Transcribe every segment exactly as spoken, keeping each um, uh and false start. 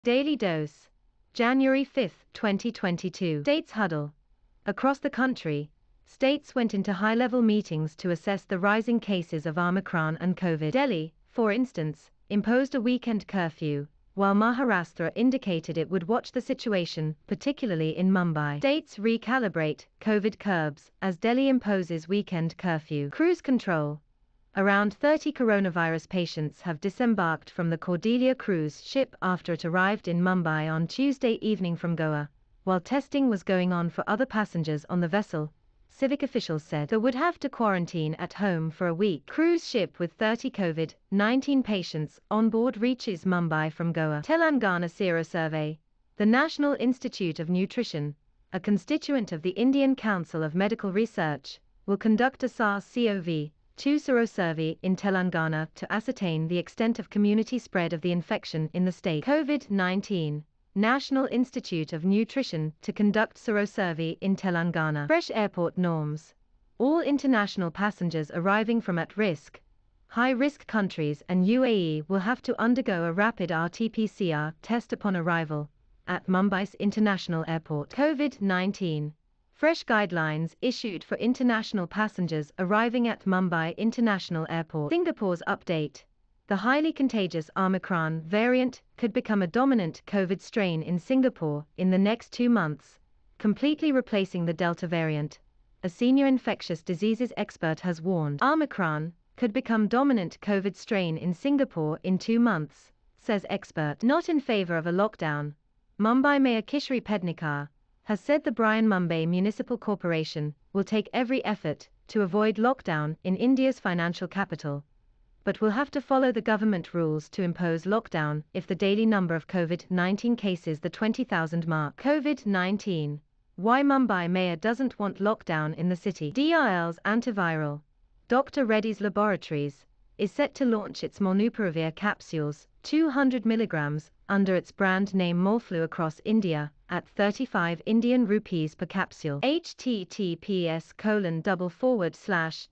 Daily Dose. January fifth, twenty twenty-two. States Huddle. Across the country, states went into high-level meetings to assess the rising cases of Omicron and COVID. Delhi, for instance, imposed a weekend curfew, while Maharashtra indicated it would watch the situation, particularly in Mumbai. States recalibrate COVID curbs as Delhi imposes weekend curfew. Cruise control. Around thirty coronavirus patients have disembarked from the Cordelia cruise ship after it arrived in Mumbai on Tuesday evening from Goa, while testing was going on for other passengers on the vessel, civic officials said. They would have to quarantine at home for a week. Cruise ship with thirty COVID nineteen patients on board reaches Mumbai from Goa. Telangana Sero Survey. The National Institute of Nutrition, a constituent of the Indian Council of Medical Research, will conduct a SARS-C o V two sero survey in Telangana to ascertain the extent of community spread of the infection in the state. COVID nineteen. National Institute of Nutrition to conduct sero survey in Telangana. Fresh airport norms. All international passengers arriving from at-risk, high-risk countries and U A E will have to undergo a rapid R T P C R test upon arrival at Mumbai's International Airport. COVID nineteen. Fresh guidelines issued for international passengers arriving at Mumbai International Airport. Singapore's update. The highly contagious Omicron variant could become a dominant COVID strain in Singapore in the next two months, completely replacing the Delta variant. A senior infectious diseases expert has warned Omicron could become dominant COVID strain in Singapore in two months, says expert. Not in favor of a lockdown. Mumbai Mayor Kishri Pednekar has said the Brian Mumbai Municipal Corporation will take every effort to avoid lockdown in India's financial capital, but will have to follow the government rules to impose lockdown if the daily number of COVID nineteen cases the twenty thousand mark. COVID nineteen. Why Mumbai Mayor doesn't want lockdown in the city. D R L's antiviral, Doctor Reddy's Laboratories, is set to launch its Molnupiravir capsules, two hundred milligrams, under its brand name Molflu across India, at thirty-five Indian rupees per capsule. https colon double forward slash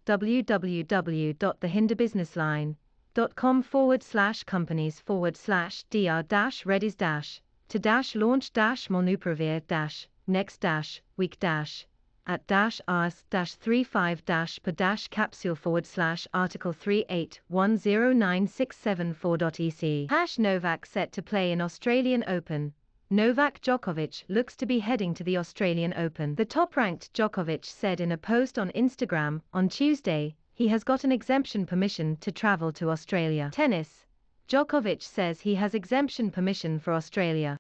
www.thehindubusinessline.com forward slash companies forward slash dr dash reddy's dash to dash launch dash molnupiravir dash next dash week dash at dash rs dash three five dash per dash capsule forward slash article three eight one zero nine six seven four dot e c. Hash Novak set to play in Australian Open. Novak Djokovic looks to be heading to the Australian Open. The top-ranked Djokovic said in a post on Instagram on Tuesday he has got an exemption permission to travel to Australia. Tennis. Djokovic says he has exemption permission for Australia.